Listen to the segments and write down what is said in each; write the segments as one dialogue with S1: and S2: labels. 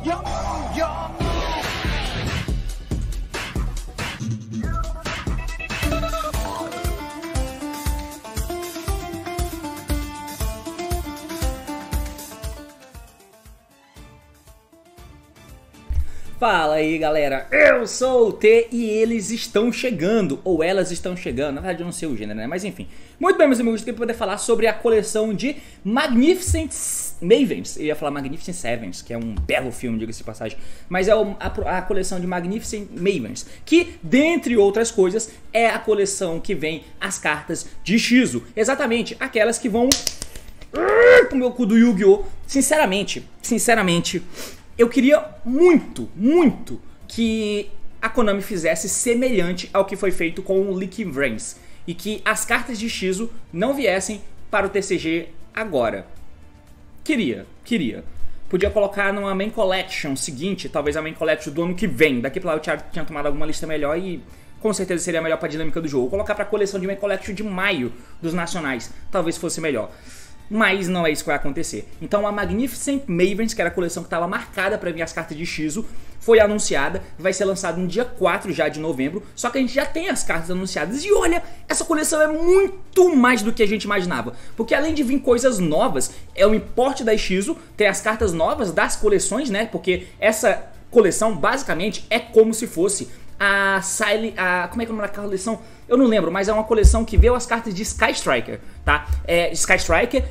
S1: Fala aí galera, eu sou o T e eles estão chegando, ou elas estão chegando, na verdade eu não sei o gênero, né, mas enfim. Muito bem meus amigos, eu tenho que poder falar sobre a coleção de Magnificent Mavens. Eu ia falar Magnificent Sevens, que é um belo filme, diga-se de passagem, mas é a coleção de Magnificent Mavens, que dentre outras coisas é a coleção que vem as cartas de Shizu, exatamente aquelas que vão com o meu cu do Yu-Gi-Oh! Sinceramente, eu queria muito que a Konami fizesse semelhante ao que foi feito com o Leaky Brains e que as cartas de Shizu não viessem para o TCG agora. Queria. Podia colocar numa Main Collection seguinte, talvez a Main Collection do ano que vem. Daqui pra lá eu tinha tomado alguma lista melhor e com certeza seria melhor para a dinâmica do jogo. Colocar para a coleção de Main Collection de maio dos nacionais, talvez fosse melhor. Mas não é isso que vai acontecer. Então a Magnificent Mavens, que era a coleção que estava marcada para vir as cartas de Shizu, foi anunciada, vai ser lançada no dia 4 já de novembro, só que a gente já tem as cartas anunciadas. E olha, essa coleção é muito mais do que a gente imaginava, porque além de vir coisas novas, é o importe da Shizu, tem as cartas novas das coleções, né, porque essa coleção basicamente é como se fosse como é que é o nome da coleção? Eu não lembro, mas é uma coleção que veio as cartas de Sky Striker, tá? Sky Striker,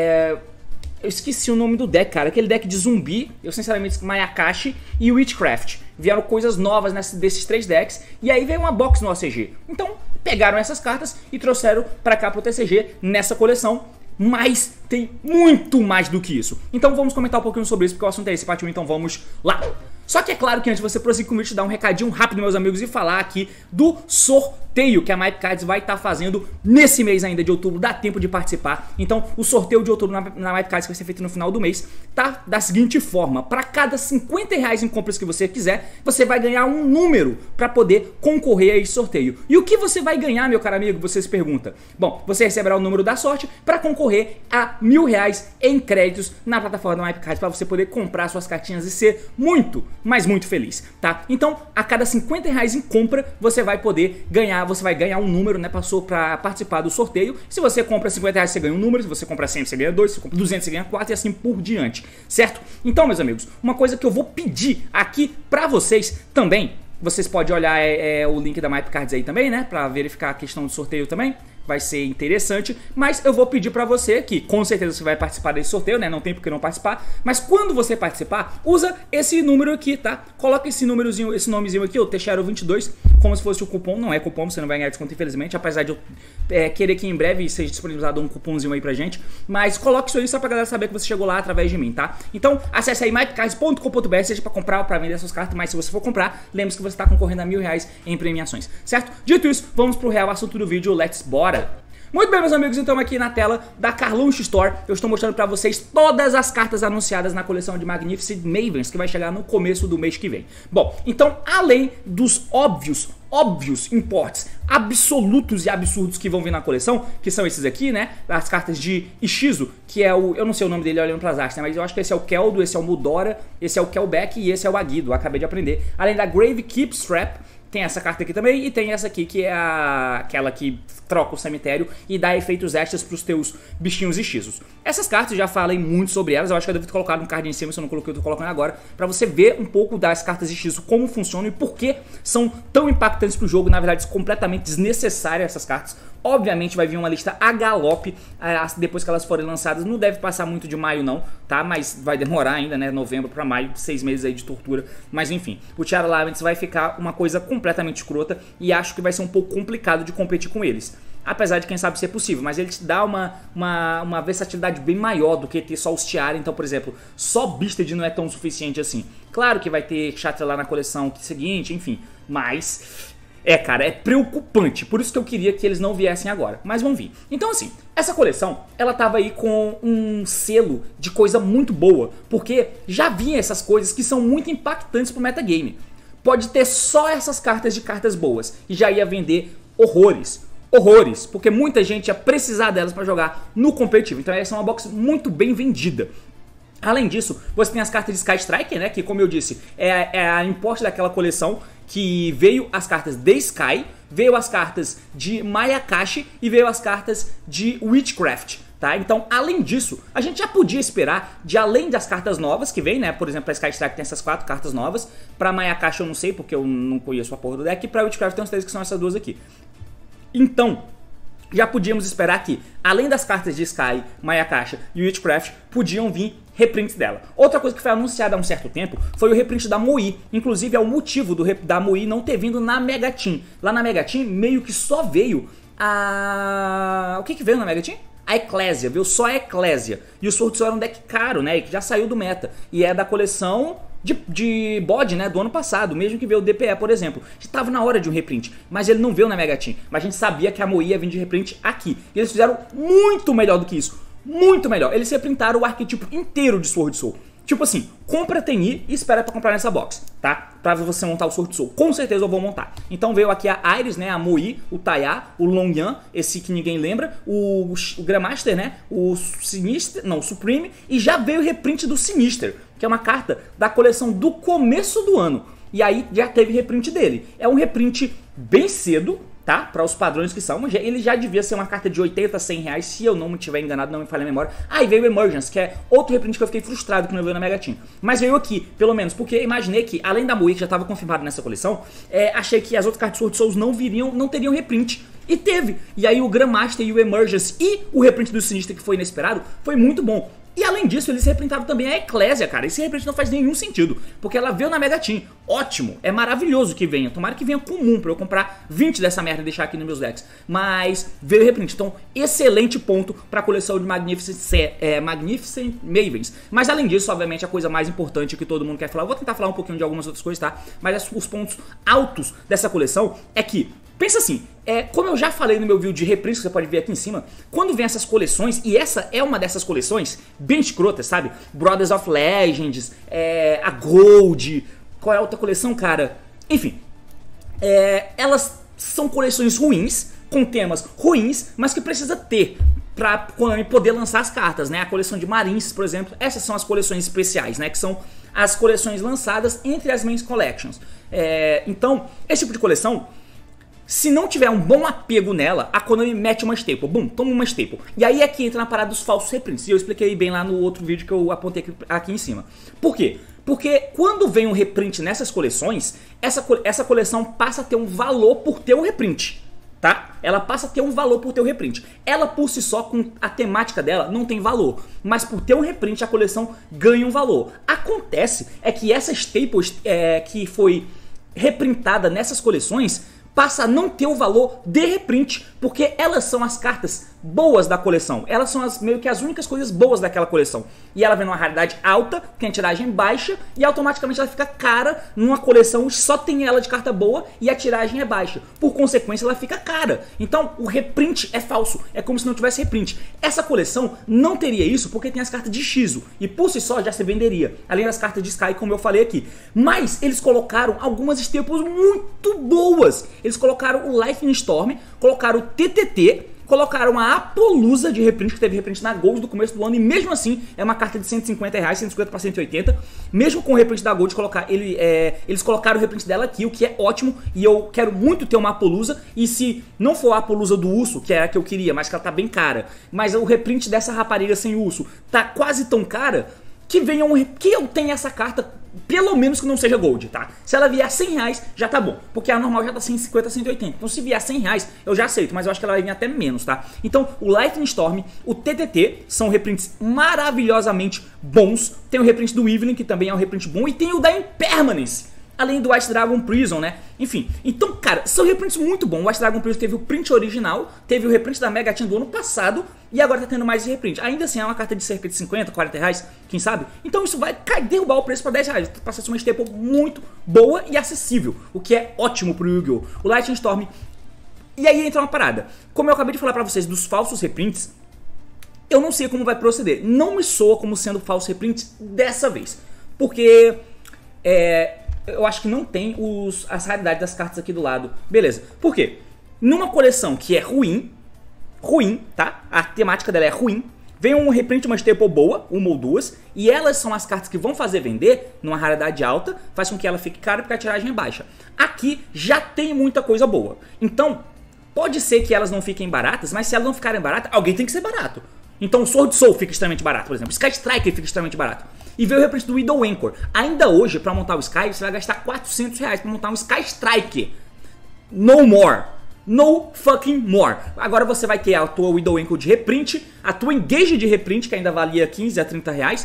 S1: eu esqueci o nome do deck, cara. Aquele deck de zumbi, eu sinceramente, Mayakashi e Witchcraft. Vieram coisas novas desses três decks, e aí veio uma box no OCG. Então, pegaram essas cartas e trouxeram pra cá pro TCG nessa coleção. Mas tem muito mais do que isso. Então vamos comentar um pouquinho sobre isso, porque o assunto é esse, partiu, então vamos lá. Só que é claro que antes de você prosseguir comigo, te dar um recadinho rápido, meus amigos, e falar aqui do sorteio que a Mype Cards vai estar fazendo nesse mês ainda de outubro. Dá tempo de participar. Então o sorteio de outubro na Mype Cards, que vai ser feito no final do mês, tá da seguinte forma: para cada R$50 em compras que você fizer, você vai ganhar um número para poder concorrer a esse sorteio. E o que você vai ganhar, meu caro amigo? Você se pergunta. Bom, você receberá o número da sorte para concorrer a R$1.000 em créditos na plataforma da Mype Cards, para você poder comprar suas cartinhas e ser muito, mas muito feliz, tá? Então, a cada R$50 em compra, você vai poder ganhar, você vai ganhar um número, né, para participar do sorteio. Se você compra R$50, você ganha um número. Se você compra 100, você ganha 2. Se você compra 200, você ganha 4 e assim por diante, certo? Então, meus amigos, uma coisa que eu vou pedir aqui pra vocês também, vocês podem olhar o link da Mype Cards aí também, né, pra verificar a questão do sorteio também. Vai ser interessante, mas eu vou pedir pra você, que com certeza você vai participar desse sorteio, né? Não tem por que não participar, mas quando você participar, usa esse número aqui, tá? Coloca esse númerozinho, esse nomezinho aqui, o Teixeiro22, como se fosse o cupom. Não é cupom, você não vai ganhar desconto, infelizmente, apesar de eu querer que em breve seja disponibilizado um cupomzinho aí pra gente, mas coloque isso aí só pra galera saber que você chegou lá através de mim, tá? Então, acesse aí mypecards.com.br, seja pra comprar ou pra vender suas cartas, mas se você for comprar, lembre-se que você tá concorrendo a R$1.000 em premiações, certo? Dito isso, vamos pro real assunto do vídeo, let's bora! Muito bem, meus amigos, então aqui na tela da Carluxo Store eu estou mostrando pra vocês todas as cartas anunciadas na coleção de Magnificent Mavens, que vai chegar no começo do mês que vem. Bom, então além dos óbvios importes absolutos e absurdos que vão vir na coleção, que são esses aqui, né, as cartas de Ishizu, que é eu não sei o nome dele olhando pras artes, né, mas eu acho que esse é o Keldo, esse é o Mudora, esse é o Kelbeck e esse é o Aguido, acabei de aprender. Além da Grave Keep Strap, tem essa carta aqui também, e tem essa aqui que é aquela que troca o cemitério e dá efeitos extras pros teus bichinhos Ishizus. Essas cartas, já falei muito sobre elas, eu acho que eu devo ter colocado um card em cima, se eu não coloquei, eu tô colocando agora, pra você ver um pouco das cartas Ishizu, como funcionam e por que são tão impactantes pro jogo. Na verdade, completamente desnecessárias essas cartas. Obviamente vai vir uma lista a galope depois que elas forem lançadas. Não deve passar muito de maio não, tá? Mas vai demorar ainda, né? Novembro pra maio, 6 meses aí de tortura. Mas enfim, o Tiara Laments vai ficar uma coisa completamente escrota e acho que vai ser um pouco complicado de competir com eles. Apesar de quem sabe ser possível, mas ele te dá uma versatilidade bem maior do que ter só os Tiara. Então, por exemplo, só Beasted não é tão suficiente assim. Claro que vai ter Chatra lá na coleção seguinte, enfim, mas... cara, é preocupante, por isso que eu queria que eles não viessem agora, mas vão vir. Então assim, essa coleção, ela tava aí com um selo de coisa muito boa, porque já vinha essas coisas que são muito impactantes pro metagame. Pode ter só essas cartas de cartas boas e já ia vender horrores, porque muita gente ia precisar delas pra jogar no competitivo. Então essa é uma box muito bem vendida. Além disso, você tem as cartas de Sky Striker, né, que como eu disse, é a importe daquela coleção que veio as cartas de Sky, veio as cartas de Mayakashi e veio as cartas de Witchcraft. Tá? Então, além disso, a gente já podia esperar, de além das cartas novas que vem, né? Por exemplo, a Sky Strike tem essas 4 cartas novas. Pra Mayakashi eu não sei, porque eu não conheço a porra do deck. E pra Witchcraft tem uns 3 que são essas duas aqui. Então, já podíamos esperar que, além das cartas de Sky, Mayakashi e Witchcraft, podiam vir reprints dela. Outra coisa que foi anunciada há um certo tempo foi o reprint da Moe. Inclusive, é o motivo da Moe não ter vindo na Mega Team. Lá na Mega Team, meio que só veio a... O que veio na Mega Team? A Ecclesia, viu? Só a Ecclesia. E o Sword Soul era um deck caro, né? E que já saiu do meta. E é da coleção de bode, né? Do ano passado. Mesmo que veio o DPE, por exemplo. Estava na hora de um reprint. Mas ele não veio na Mega Team. Mas a gente sabia que a Moe ia vir de reprint aqui. E eles fizeram muito melhor do que isso. Muito melhor. Eles reprintaram o arquétipo inteiro de Sword Soul. Tipo assim, compra TNI e espera pra comprar nessa box, tá? Pra você montar o Sword Soul. Com certeza eu vou montar. Então veio aqui a Iris, né? A Moe, o Taiya, o Longyan, esse que ninguém lembra, o Grandmaster, né? O Sinister, não, o Supreme. E já veio o reprint do Sinister, que é uma carta da coleção do começo do ano. E aí já teve reprint dele. É um reprint bem cedo, tá? Para os padrões que são, ele já devia ser uma carta de 80 a 100 reais, se eu não me tiver enganado, não me falha a memória. Ah, e veio o Emergence, que é outro reprint que eu fiquei frustrado que não veio na Mega Team. Mas veio aqui, pelo menos, porque imaginei que, além da Moe, que já estava confirmado nessa coleção, achei que as outras cartas de Sword Souls não teriam reprint. E teve. E aí o Grandmaster e o Emergence e o reprint do Sinister, que foi inesperado, foi muito bom. E além disso, eles reprintaram também a Ecclesia, cara. Esse reprint não faz nenhum sentido, porque ela veio na Mega Team. Ótimo, é maravilhoso que venha. Tomara que venha comum pra eu comprar 20 dessa merda e deixar aqui nos meus decks. Mas veio o reprint, então excelente ponto pra coleção de Magnificent Mavens. Mas além disso, obviamente, a coisa mais importante que todo mundo quer falar, eu vou tentar falar um pouquinho de algumas outras coisas, tá? Mas os pontos altos dessa coleção é que, pensa assim, como eu já falei no meu vídeo de reprints, que você pode ver aqui em cima, quando vem essas coleções, e essa é uma dessas coleções bem escrotas, sabe? Brothers of Legends, a Gold, qual é a outra coleção, cara? Enfim, elas são coleções ruins, com temas ruins, mas que precisa ter pra poder lançar as cartas, né? A coleção de Marines, por exemplo, essas são as coleções especiais, né? Que são as coleções lançadas entre as main collections. Então, esse tipo de coleção, se não tiver um bom apego nela, a Konami mete uma staple. Bum, toma uma staple. E aí é que entra na parada dos falsos reprints. E eu expliquei bem lá no outro vídeo que eu apontei aqui em cima. Por quê? Porque quando vem um reprint nessas coleções, essa coleção passa a ter um valor por ter um reprint. Tá? Ela passa a ter um valor por ter um reprint. Ela por si só, com a temática dela, não tem valor. Mas por ter um reprint, a coleção ganha um valor. Acontece que essa staple que foi reprintada nessas coleções passa a não ter o valor de reprint, porque elas são as cartas boas da coleção. Elas são meio que as únicas coisas boas daquela coleção. E ela vem numa raridade alta, tem a tiragem baixa, e automaticamente ela fica cara numa coleção que só tem ela de carta boa e a tiragem é baixa. Por consequência, ela fica cara. Então, o reprint é falso. É como se não tivesse reprint. Essa coleção não teria isso porque tem as cartas de Shizu. E por si só já se venderia. Além das cartas de Sky, como eu falei aqui. Mas eles colocaram algumas staples muito boas. Eles colocaram o Lightning Storm, colocaram o TTT, colocaram a Apollousa de reprint, que teve reprint na Gold do começo do ano, e mesmo assim é uma carta de 150 reais, 150 para 180. Mesmo com o reprint da Gold, eles colocaram o reprint dela aqui, o que é ótimo, e eu quero muito ter uma Apollousa. E se não for a Apollousa do urso, que é a que eu queria, mas que ela tá bem cara, mas o reprint dessa rapariga sem urso tá quase tão cara, que eu tenha essa carta, pelo menos que não seja Gold, tá? Se ela vier a 100 reais, já tá bom, porque a normal já tá 150, 180. Então se vier a 100 reais, eu já aceito, mas eu acho que ela vai vir até menos, tá? Então o Lightning Storm, o TTT, são reprints maravilhosamente bons. Tem o reprint do Evelyn, que também é um reprint bom, e tem o da Impermanence, além do White Dragon Prison, né? Enfim, então, cara, são reprints muito bons. O White Dragon Prison teve o print original, teve o reprint da Mega Team do ano passado, e agora tá tendo mais esse reprint. Ainda assim, é uma carta de cerca de 50, 40 reais, quem sabe? Então isso vai derrubar o preço pra 10 reais. Passa a ser uma staple muito boa e acessível, o que é ótimo pro Yu-Gi-Oh! O Lightning Storm. E aí entra uma parada. Como eu acabei de falar pra vocês dos falsos reprints, eu não sei como vai proceder. Não me soa como sendo falso reprint dessa vez. Porque eu acho que não tem as raridades das cartas aqui do lado. Beleza. Por quê? Numa coleção que é ruim, tá? A temática dela é ruim. Vem um reprint, uma staple boa, uma ou duas, e elas são as cartas que vão fazer vender numa raridade alta, faz com que ela fique cara porque a tiragem é baixa. Aqui já tem muita coisa boa. Então, pode ser que elas não fiquem baratas, mas se elas não ficarem baratas, alguém tem que ser barato. Então o Sword Soul fica extremamente barato, por exemplo. Sky Striker fica extremamente barato. E veio o reprint do Widow Anchor. Ainda hoje, pra montar o Sky, você vai gastar R$400 pra montar um Sky Striker. No more. No fucking more. Agora você vai ter a tua Widow Anchor de reprint, a tua Engage de reprint, que ainda valia 15 a 30 reais.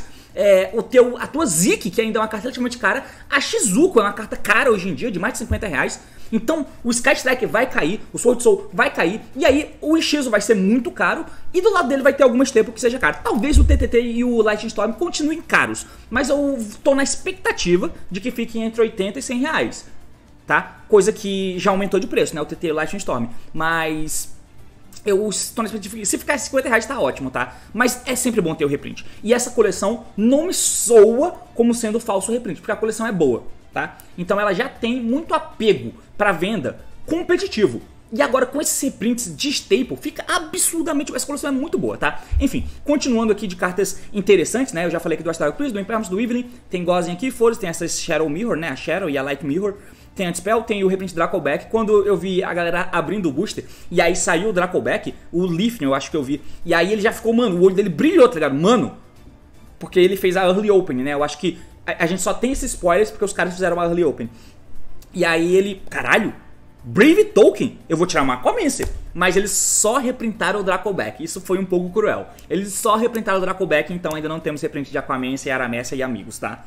S1: A tua Zik, que ainda é uma carta relativamente cara. A Shizuko é uma carta cara hoje em dia, de mais de 50 reais. Então o Sky Striker vai cair, o Sword Soul vai cair, e aí o Ishizu vai ser muito caro, e do lado dele vai ter alguma staple que seja caro. Talvez o TTT e o Lightning Storm continuem caros, mas eu tô na expectativa de que fiquem entre 80 e 100 reais, tá? Coisa que já aumentou de preço, né, o TTT e o Lightning Storm, mas eu estou na expectativa, se ficar 50 reais tá ótimo, tá? Mas é sempre bom ter o reprint, e essa coleção não me soa como sendo falso reprint, porque a coleção é boa. Tá? Então ela já tem muito apego para venda competitivo. E agora com esses reprints de staple fica absurdamente... Essa coleção é muito boa, tá? Enfim, continuando aqui de cartas interessantes, né? Eu já falei aqui do Astral Eclipse, do Impermanence, do Evelyn. Tem Gozen aqui, Force, tem essa Shadow Mirror, né? A Shadow e a Light Mirror. Tem Antispell, tem o reprint Dracoback. Quando eu vi a galera abrindo o booster, e aí saiu o Dracoback, o Leafin, eu acho que eu vi. E aí ele já ficou, mano, o olho dele brilhou, tá ligado? Mano, porque ele fez a Early Opening, né? Eu acho que a gente só tem esses spoilers porque os caras fizeram uma Early Open. E aí ele... Caralho! Brave Token! Eu vou tirar uma Aquamancer. Mas eles só reprintaram o Dracoback. Isso foi um pouco cruel. Eles só reprintaram o Dracoback, então ainda não temos reprint de Aquamancer, Aramessia e amigos, tá?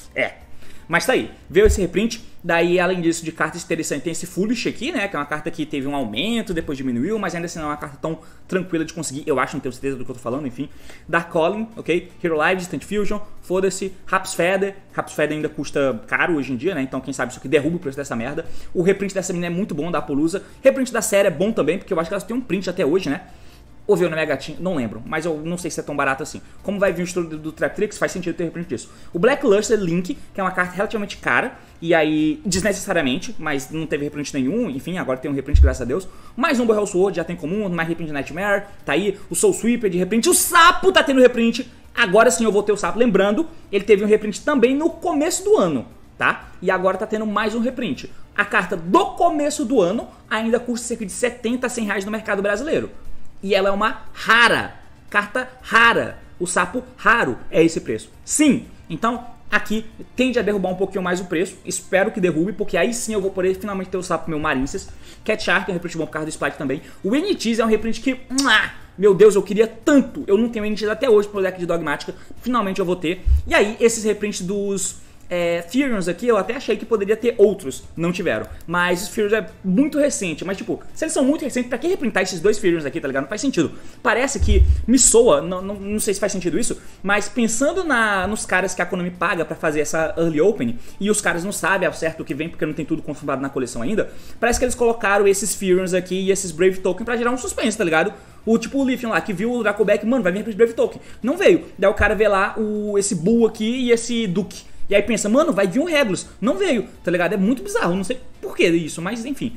S1: Mas tá aí, veio esse reprint, daí além disso de cartas interessantes tem esse Foolish aqui, né, que é uma carta que teve um aumento, depois diminuiu, mas ainda assim não é uma carta tão tranquila de conseguir, eu acho, não tenho certeza do que eu tô falando, enfim. Dark Calling, ok, Hero Live, Distant Fusion, foda-se, Raps Feather ainda custa caro hoje em dia, né, então quem sabe isso aqui derruba o preço dessa merda. O reprint dessa menina é muito bom, da Apollousa, reprint da série é bom também, porque eu acho que elas têm um print até hoje, né. Ou veio na Mega Team, não lembro, mas eu não sei se é tão barato assim. Como vai vir o estudo do Traptrix, faz sentido ter reprint disso. O Black Luster Link, que é uma carta relativamente cara, e aí desnecessariamente, mas não teve reprint nenhum, enfim, agora tem um reprint, graças a Deus. Mais um Boreal Sword, já tem comum, mais reprint de Nightmare, tá aí. O Soul Sweeper de reprint, o Sapo tá tendo reprint, agora sim eu vou ter o Sapo. Lembrando, ele teve um reprint também no começo do ano, tá? E agora tá tendo mais um reprint. A carta do começo do ano ainda custa cerca de 70 a 100 reais no mercado brasileiro. E ela é uma rara, carta rara, o Sapo raro é esse preço. Sim, então aqui tende a derrubar um pouquinho mais o preço, espero que derrube, porque aí sim eu vou poder finalmente ter o Sapo meu Marincess. Cat Shark é um reprint bom por causa do Splite também. O NTs é um reprint que, meu Deus, eu queria tanto, eu não tenho NTs até hoje pro deck de Dogmática, finalmente eu vou ter. E aí esses reprints dos... Furions aqui, eu até achei que poderia ter outros, não tiveram. Mas os Furions é muito recente, mas tipo, se eles são muito recentes, pra que reprintar esses dois Furions aqui, tá ligado? Não faz sentido. Parece que me soa, não sei se faz sentido isso, mas pensando nos caras que a Konami paga pra fazer essa Early Opening, e os caras não sabem ao certo o que vem, porque não tem tudo confirmado na coleção ainda, parece que eles colocaram esses Furions aqui e esses Brave Token pra gerar um suspense, tá ligado? O Leafin lá, que viu o Dracoback, mano, vai vir reprint Brave Token. Não veio. Daí o cara vê lá esse Bull aqui e esse Duke. E aí pensa, mano, vai vir um Regulus. Não veio, tá ligado? É muito bizarro, não sei por que isso, mas enfim.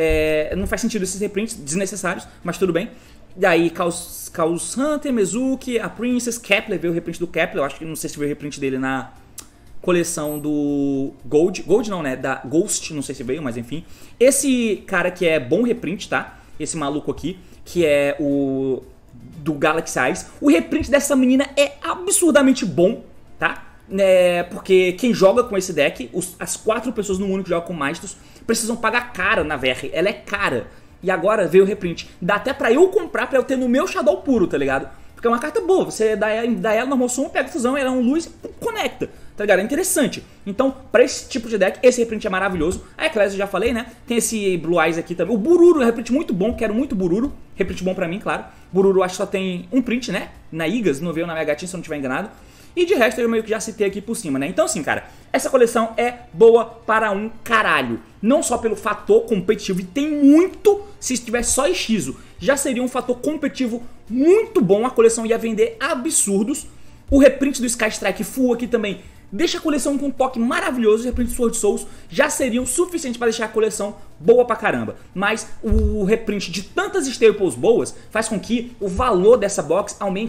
S1: Não faz sentido esses reprints desnecessários, mas tudo bem. E aí, Chaos Hunter, Mezuki, a Princess, Kepler, veio o reprint do Kepler. Eu acho que não sei se veio o reprint dele na coleção do Gold. Gold não, né? Da Ghost, não sei se veio, mas enfim. Esse cara que é bom reprint, tá? Esse maluco aqui, que é o do Galaxy Eyes. O reprint dessa menina é absurdamente bom, tá? Porque quem joga com esse deck, as 4 pessoas no mundo que jogam com Maestos, precisam pagar cara na VR, ela é cara. E agora veio o reprint. Dá até pra eu comprar, pra eu ter no meu Shadow puro, tá ligado? Porque é uma carta boa, você dá ela no Mossum, pega a fusão, ela é um luz e conecta, tá ligado? É interessante. Então, pra esse tipo de deck, esse reprint é maravilhoso. A Eclipse eu já falei, né? Tem esse Blue Eyes aqui também. O Bururu é um reprint muito bom, quero muito Bururu. Reprint bom pra mim, claro. Bururu acho que só tem um print, né? Na Igas, não veio na Mega Team, se eu não estiver enganado. E de resto eu meio que já citei aqui por cima, né? Então assim, cara, essa coleção é boa para um caralho. Não só pelo fator competitivo, e tem muito, se tivesse só Ishizu, já seria um fator competitivo muito bom. A coleção ia vender absurdos. O reprint do Sky Strike Full aqui também deixa a coleção com um toque maravilhoso. O reprint do Sword Souls já seriam suficientes para deixar a coleção boa pra caramba. Mas o reprint de tantas staples boas faz com que o valor dessa box aumente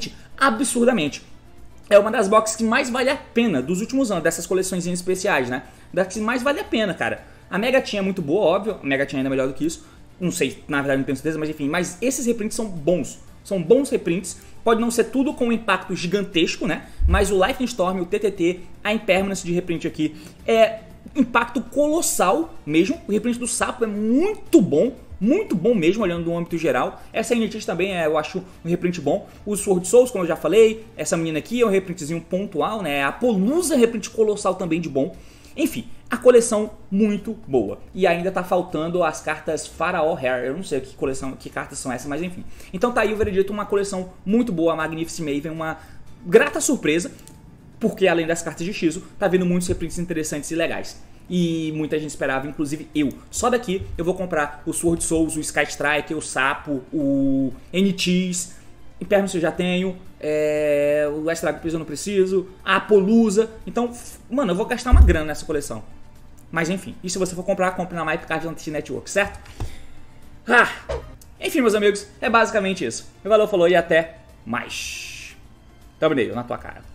S1: absurdamente. É uma das boxes que mais vale a pena dos últimos anos, dessas coleções especiais, né? Das que mais vale a pena, cara. A Mega Tin é muito boa, óbvio, a Mega Tin é ainda melhor do que isso. Não sei, na verdade não tenho certeza, mas enfim. Mas esses reprints são bons. São bons reprints. Pode não ser tudo com um impacto gigantesco, né? Mas o Lightning Storm, o TTT, a Impermanence de reprint aqui é impacto colossal mesmo. O reprint do Sapo é muito bom mesmo, olhando do âmbito geral. Essa Initiate também eu acho um reprint bom. O Sword Souls, como eu já falei, essa menina aqui é um reprintzinho pontual, né? A Polusa é um reprint colossal também de bom. Enfim, a coleção muito boa. E ainda tá faltando as cartas Pharaoh Hair. Eu não sei que cartas são essas, mas enfim. Então tá aí o veredito, uma coleção muito boa, a Magnificent Maven, uma grata surpresa. Porque além das cartas de Shizu, tá vindo muitos reprints interessantes e legais. E muita gente esperava, inclusive eu. Só daqui eu vou comprar o Sword Souls, o Sky Strike, o Sapo, o NX, Impermanence eu já tenho, o Extra Peso eu não preciso, a Polusa. Então, mano, eu vou gastar uma grana nessa coleção. Mas enfim, e se você for comprar, compre na MyPcard Network, certo? Enfim, meus amigos, é basicamente isso. Valeu, falou e até mais. Thumbnail na tua cara.